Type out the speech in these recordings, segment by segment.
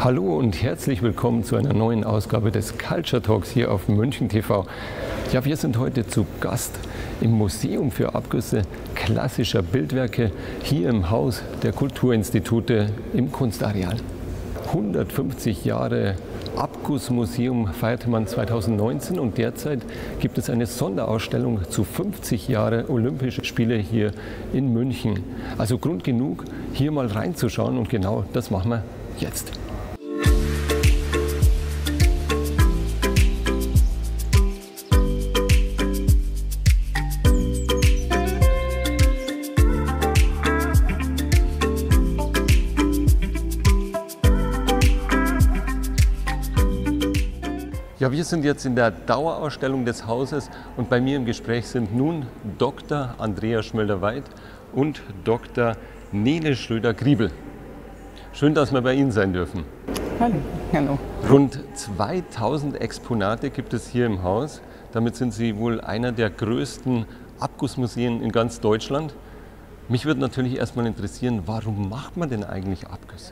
Hallo und herzlich willkommen zu einer neuen Ausgabe des Culture Talks hier auf München TV. Ja, wir sind heute zu Gast im Museum für Abgüsse klassischer Bildwerke hier im Haus der Kulturinstitute im Kunstareal. 150 Jahre Abgussmuseum feierte man 2019 und derzeit gibt es eine Sonderausstellung zu 50 Jahre Olympische Spiele hier in München. Also Grund genug, hier mal reinzuschauen und genau das machen wir jetzt. Ja, wir sind jetzt in der Dauerausstellung des Hauses und bei mir im Gespräch sind nun Dr. Andrea Schmölder-Weid und Dr. Nele Schröder-Griebel. Schön, dass wir bei Ihnen sein dürfen. Hallo. Hallo. Rund 2000 Exponate gibt es hier im Haus. Damit sind Sie wohl einer der größten Abgussmuseen in ganz Deutschland. Mich würde natürlich erstmal interessieren, warum macht man denn eigentlich Abgüsse?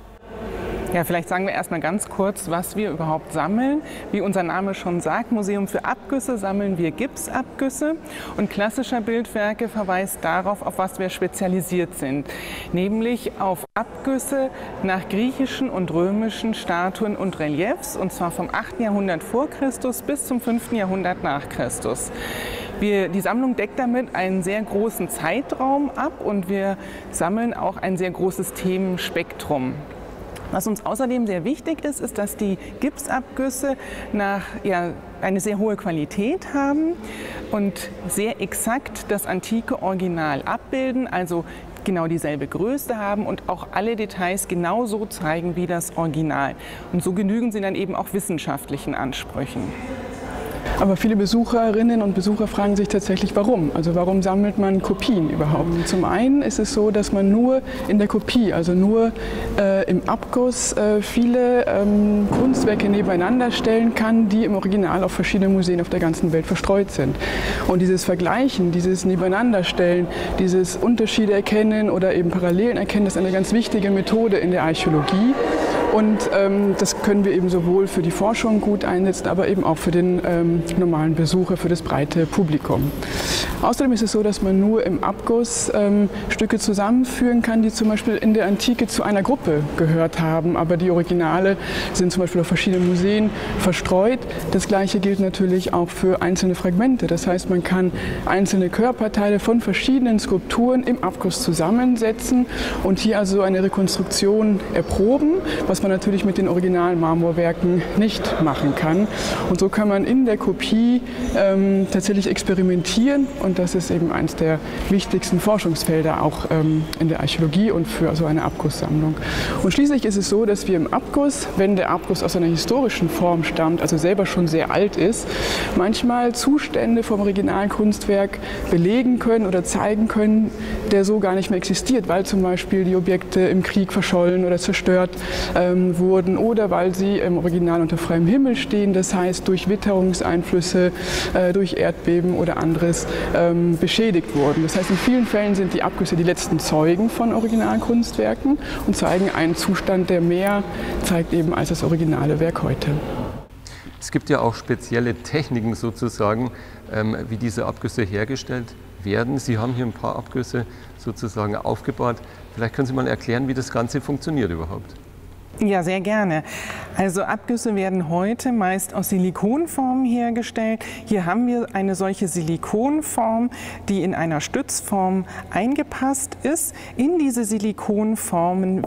Ja, vielleicht sagen wir erstmal ganz kurz, was wir überhaupt sammeln. Wie unser Name schon sagt, Museum für Abgüsse sammeln wir Gipsabgüsse und klassischer Bildwerke verweist darauf, auf was wir spezialisiert sind, nämlich auf Abgüsse nach griechischen und römischen Statuen und Reliefs, und zwar vom 8. Jahrhundert vor Christus bis zum 5. Jahrhundert nach Christus. Die Sammlung deckt damit einen sehr großen Zeitraum ab und wir sammeln auch ein sehr großes Themenspektrum. Was uns außerdem sehr wichtig ist, ist, dass die Gipsabgüsse eine sehr hohe Qualität haben und sehr exakt das antike Original abbilden, also genau dieselbe Größe haben und auch alle Details genauso zeigen wie das Original. Und so genügen sie dann eben auch wissenschaftlichen Ansprüchen. Aber viele Besucherinnen und Besucher fragen sich tatsächlich, warum? Also warum sammelt man Kopien überhaupt? Zum einen ist es so, dass man nur in der Kopie, also nur im Abguss viele Kunstwerke nebeneinander stellen kann, die im Original auf verschiedenen Museen auf der ganzen Welt verstreut sind. Und dieses Vergleichen, dieses Nebeneinanderstellen, dieses Unterschiede erkennen oder eben Parallelen erkennen, das ist eine ganz wichtige Methode in der Archäologie. Und das können wir eben sowohl für die Forschung gut einsetzen, aber eben auch für den normalen Besucher, für das breite Publikum. Außerdem ist es so, dass man nur im Abguss Stücke zusammenführen kann, die zum Beispiel in der Antike zu einer Gruppe gehört haben, aber die Originale sind zum Beispiel auf verschiedenen Museen verstreut. Das Gleiche gilt natürlich auch für einzelne Fragmente. Das heißt, man kann einzelne Körperteile von verschiedenen Skulpturen im Abguss zusammensetzen und hier also eine Rekonstruktion erproben, was man natürlich mit den originalen Marmorwerken nicht machen kann. Und so kann man in der Kopie tatsächlich experimentieren und das ist eben eines der wichtigsten Forschungsfelder auch in der Archäologie und für so eine Abgusssammlung. Und schließlich ist es so, dass wir im Abguss, wenn der Abguss aus einer historischen Form stammt, also selber schon sehr alt ist, manchmal Zustände vom originalen Kunstwerk belegen können oder zeigen können, der so gar nicht mehr existiert, weil zum Beispiel die Objekte im Krieg verschollen oder zerstört wurden oder weil sie im Original unter freiem Himmel stehen, das heißt durch Witterungseinflüsse, durch Erdbeben oder anderes beschädigt wurden. Das heißt, in vielen Fällen sind die Abgüsse die letzten Zeugen von originalen Kunstwerken und zeigen einen Zustand, der mehr zeigt eben als das originale Werk heute. Es gibt ja auch spezielle Techniken sozusagen, wie diese Abgüsse hergestellt werden. Sie haben hier ein paar Abgüsse sozusagen aufgebaut. Vielleicht können Sie mal erklären, wie das Ganze funktioniert überhaupt. Ja, sehr gerne. Also Abgüsse werden heute meist aus Silikonformen hergestellt. Hier haben wir eine solche Silikonform, die in einer Stützform eingepasst ist. In diese Silikonformen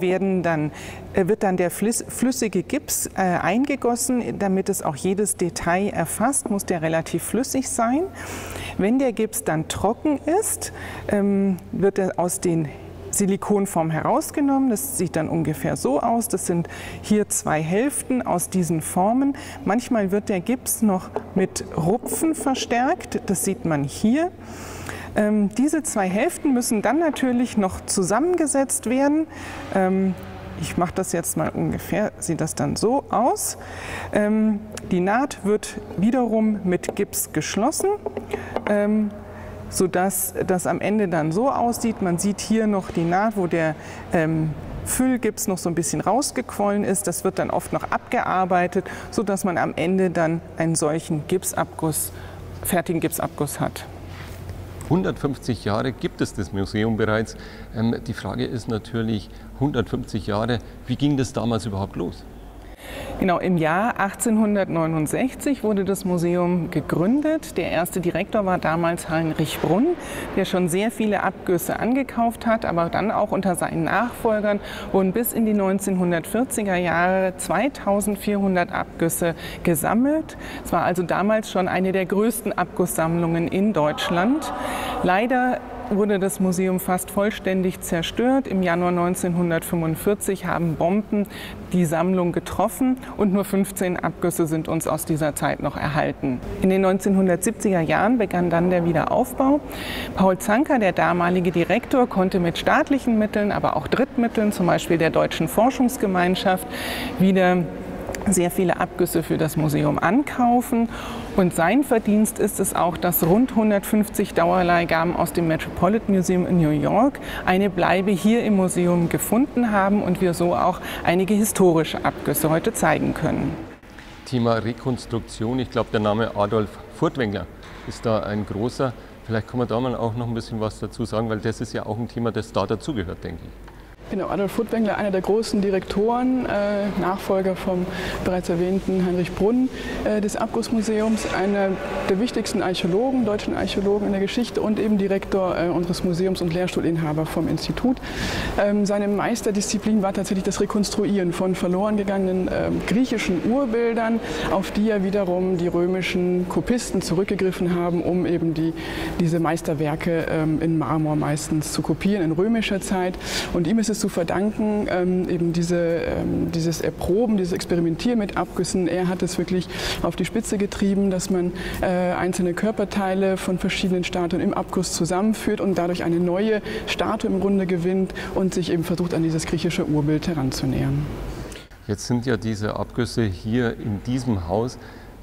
wird dann der flüssige Gips eingegossen, damit es auch jedes Detail erfasst, muss der relativ flüssig sein. Wenn der Gips dann trocken ist, wird er aus den Silikonform herausgenommen. Das sieht dann ungefähr so aus. Das sind hier zwei Hälften aus diesen Formen. Manchmal wird der Gips noch mit Rupfen verstärkt. Das sieht man hier. Diese zwei Hälften müssen dann natürlich noch zusammengesetzt werden. Ich mache das jetzt mal ungefähr, sieht das dann so aus. Die Naht wird wiederum mit Gips geschlossen. sodass das am Ende dann so aussieht. Man sieht hier noch die Naht, wo der Füllgips noch so ein bisschen rausgequollen ist. Das wird dann oft noch abgearbeitet, sodass man am Ende dann einen solchen fertigen Gipsabguss hat. 150 Jahre gibt es das Museum bereits. Die Frage ist natürlich, 150 Jahre, wie ging das damals überhaupt los? Genau, im Jahr 1869 wurde das Museum gegründet. Der erste Direktor war damals Heinrich Brunn, der schon sehr viele Abgüsse angekauft hat, aber dann auch unter seinen Nachfolgern wurden bis in die 1940er Jahre 2400 Abgüsse gesammelt. Es war also damals schon eine der größten Abgusssammlungen in Deutschland. Leider wurde das Museum fast vollständig zerstört. Im Januar 1945 haben Bomben die Sammlung getroffen und nur 15 Abgüsse sind uns aus dieser Zeit noch erhalten. In den 1970er Jahren begann dann der Wiederaufbau. Paul Zanker, der damalige Direktor, konnte mit staatlichen Mitteln, aber auch Drittmitteln, zum Beispiel der Deutschen Forschungsgemeinschaft, wieder sehr viele Abgüsse für das Museum ankaufen. Und sein Verdienst ist es auch, dass rund 150 Dauerleihgaben aus dem Metropolitan Museum in New York eine Bleibe hier im Museum gefunden haben und wir so auch einige historische Abgüsse heute zeigen können. Thema Rekonstruktion, ich glaube, der Name Adolf Furtwängler ist da ein großer. Vielleicht kann man da mal auch noch ein bisschen was dazu sagen, weil das ist ja auch ein Thema, das da dazugehört, denke ich. Genau, Adolf Furtwängler, einer der großen Direktoren, Nachfolger vom bereits erwähnten Heinrich Brunn des Abgussmuseums, einer der wichtigsten Archäologen, deutschen Archäologen in der Geschichte und eben Direktor unseres Museums und Lehrstuhlinhaber vom Institut. Seine Meisterdisziplin war tatsächlich das Rekonstruieren von verloren gegangenen griechischen Urbildern, auf die ja wiederum die römischen Kopisten zurückgegriffen haben, um eben diese Meisterwerke in Marmor meistens zu kopieren in römischer Zeit. Und ihm ist es zu verdanken, eben dieses Erproben, dieses Experimentieren mit Abgüssen. Er hat es wirklich auf die Spitze getrieben, dass man einzelne Körperteile von verschiedenen Statuen im Abguss zusammenführt und dadurch eine neue Statue im Grunde gewinnt und sich eben versucht, an dieses griechische Urbild heranzunähern. Jetzt sind ja diese Abgüsse hier in diesem Haus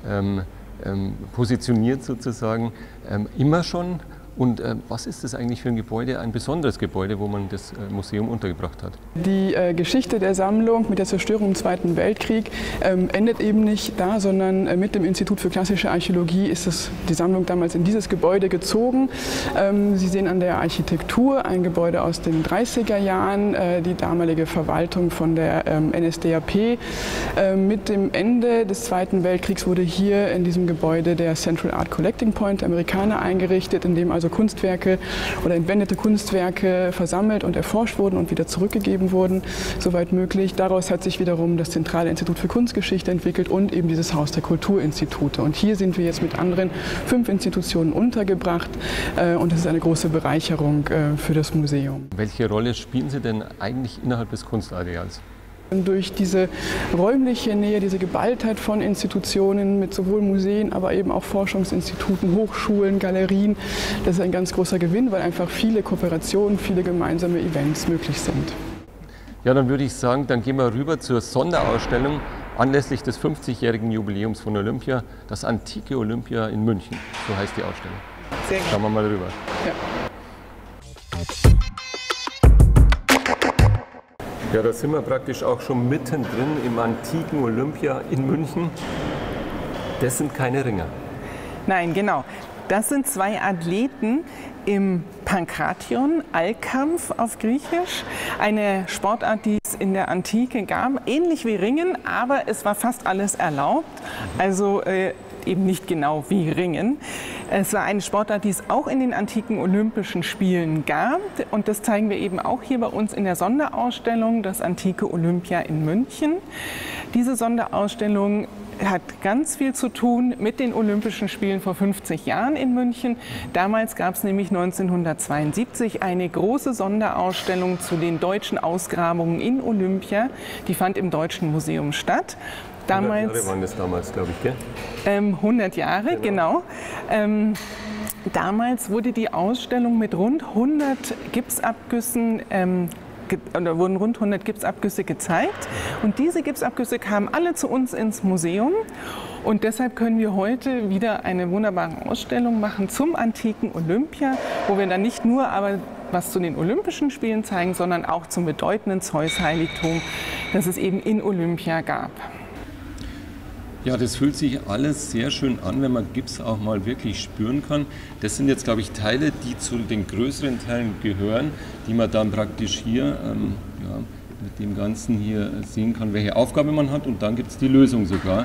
positioniert sozusagen immer schon. Und was ist das eigentlich für ein Gebäude, ein besonderes Gebäude, wo man das Museum untergebracht hat? Die Geschichte der Sammlung mit der Zerstörung im Zweiten Weltkrieg endet eben nicht da, sondern mit dem Institut für klassische Archäologie ist die Sammlung damals in dieses Gebäude gezogen. Sie sehen an der Architektur ein Gebäude aus den 30er Jahren, die damalige Verwaltung von der NSDAP. Mit dem Ende des Zweiten Weltkriegs wurde hier in diesem Gebäude der Central Art Collecting Point der Amerikaner eingerichtet, in dem also Kunstwerke oder entwendete Kunstwerke versammelt und erforscht wurden und wieder zurückgegeben wurden, soweit möglich. Daraus hat sich wiederum das Zentrale Institut für Kunstgeschichte entwickelt und eben dieses Haus der Kulturinstitute. Und hier sind wir jetzt mit anderen 5 Institutionen untergebracht und es ist eine große Bereicherung für das Museum. Welche Rolle spielen Sie denn eigentlich innerhalb des Kunstareals? Durch diese räumliche Nähe, diese Geballtheit von Institutionen mit sowohl Museen, aber eben auch Forschungsinstituten, Hochschulen, Galerien, das ist ein ganz großer Gewinn, weil einfach viele Kooperationen, viele gemeinsame Events möglich sind. Ja, dann würde ich sagen, dann gehen wir rüber zur Sonderausstellung anlässlich des 50-jährigen Jubiläums von Olympia, das antike Olympia in München. So heißt die Ausstellung. Sehr gerne. Schauen wir mal rüber. Ja. Ja, da sind wir praktisch auch schon mittendrin im antiken Olympia in München. Das sind keine Ringer. Nein, genau. Das sind 2 Athleten im Pankration, Allkampf auf Griechisch. Eine Sportart, die es in der Antike gab, ähnlich wie Ringen, aber es war fast alles erlaubt. Also eben nicht genau wie Ringen. Es war eine Sportart, die es auch in den antiken Olympischen Spielen gab. Und das zeigen wir eben auch hier bei uns in der Sonderausstellung, das antike Olympia in München. Diese Sonderausstellung hat ganz viel zu tun mit den Olympischen Spielen vor 50 Jahren in München. Damals gab es nämlich 1972 eine große Sonderausstellung zu den deutschen Ausgrabungen in Olympia. Die fand im Deutschen Museum statt. 100 Jahre waren das damals, glaube ich, gell? 100 Jahre, genau. Damals wurde die Ausstellung mit rund 100 Gipsabgüssen oder wurden rund 100 Gipsabgüsse gezeigt. Und diese Gipsabgüsse kamen alle zu uns ins Museum. Und deshalb können wir heute wieder eine wunderbare Ausstellung machen zum antiken Olympia, wo wir dann nicht nur aber was zu den Olympischen Spielen zeigen, sondern auch zum bedeutenden Zeus-Heiligtum, das es eben in Olympia gab. Ja, das fühlt sich alles sehr schön an, wenn man Gips auch mal wirklich spüren kann. Das sind jetzt, glaube ich, Teile, die zu den größeren Teilen gehören, die man dann praktisch hier mit dem Ganzen hier sehen kann, welche Aufgabe man hat, und dann gibt es die Lösung sogar.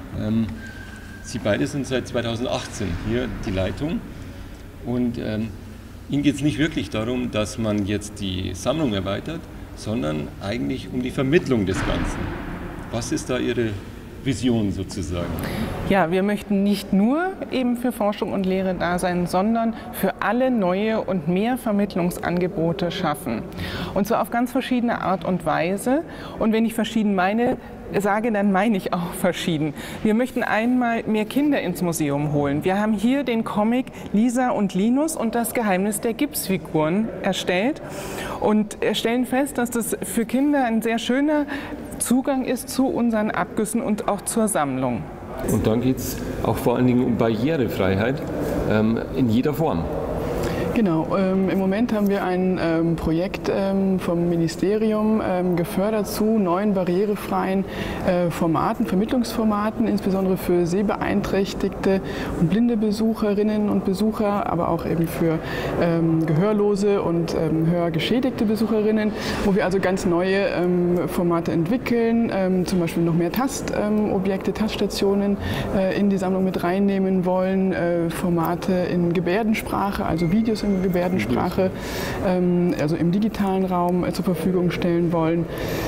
Sie beide sind seit 2018 hier die Leitung, und Ihnen geht es nicht wirklich darum, dass man jetzt die Sammlung erweitert, sondern eigentlich um die Vermittlung des Ganzen. Was ist da Ihre Vision sozusagen? Ja, wir möchten nicht nur eben für Forschung und Lehre da sein, sondern für alle neue und mehr Vermittlungsangebote schaffen. Und zwar auf ganz verschiedene Art und Weise. Und wenn ich verschieden sage, dann meine ich auch verschieden. Wir möchten einmal mehr Kinder ins Museum holen. Wir haben hier den Comic Lisa und Linus und das Geheimnis der Gipsfiguren erstellt und stellen fest, dass das für Kinder ein sehr schöner Zugang ist zu unseren Abgüssen und auch zur Sammlung. Und dann geht es auch vor allen Dingen um Barrierefreiheit in jeder Form. Genau, im Moment haben wir ein Projekt vom Ministerium gefördert zu neuen barrierefreien Formaten, Vermittlungsformaten, insbesondere für sehbeeinträchtigte und blinde Besucherinnen und Besucher, aber auch eben für gehörlose und hörgeschädigte Besucherinnen, wo wir also ganz neue Formate entwickeln, zum Beispiel noch mehr Tastobjekte, Taststationen in die Sammlung mit reinnehmen wollen, Formate in Gebärdensprache, also Videos in Gebärdensprache, also im digitalen Raum zur Verfügung stellen wollen.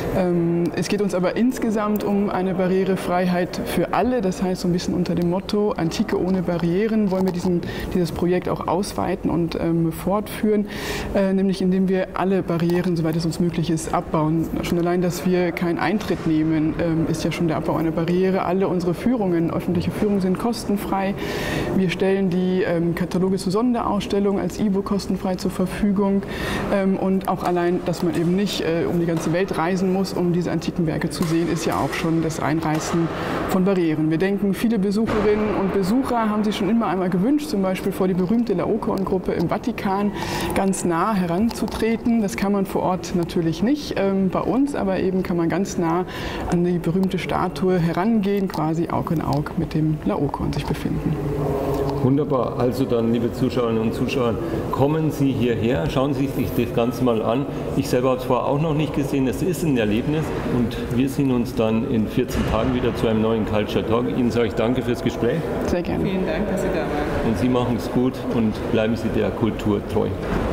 Es geht uns aber insgesamt um eine Barrierefreiheit für alle, das heißt so ein bisschen unter dem Motto Antike ohne Barrieren wollen wir dieses Projekt auch ausweiten und fortführen, nämlich indem wir alle Barrieren, soweit es uns möglich ist, abbauen. Schon allein, dass wir keinen Eintritt nehmen, ist ja schon der Abbau einer Barriere. Alle unsere Führungen, öffentliche Führungen, sind kostenfrei. Wir stellen die Kataloge zur Sonderausstellung als E-Book kostenfrei zur Verfügung, und auch allein, dass man eben nicht um die ganze Welt reisen muss, um diese antiken Werke zu sehen, ist ja auch schon das Einreißen von Barrieren. Wir denken, viele Besucherinnen und Besucher haben sich schon immer einmal gewünscht, zum Beispiel vor die berühmte Laokoon-Gruppe im Vatikan ganz nah heranzutreten. Das kann man vor Ort natürlich nicht, bei uns aber eben kann man ganz nah an die berühmte Statue herangehen, quasi Aug in Aug mit dem Laokoon sich befinden. Wunderbar, also dann, liebe Zuschauerinnen und Zuschauer, kommen Sie hierher, schauen Sie sich das Ganze mal an. Ich selber habe es vorher auch noch nicht gesehen, es ist ein Erlebnis, und wir sehen uns dann in 14 Tagen wieder zu einem neuen Culture Talk. Ihnen sage ich danke fürs Gespräch. Sehr gerne. Vielen Dank, dass Sie da waren. Und Sie machen es gut und bleiben Sie der Kultur treu.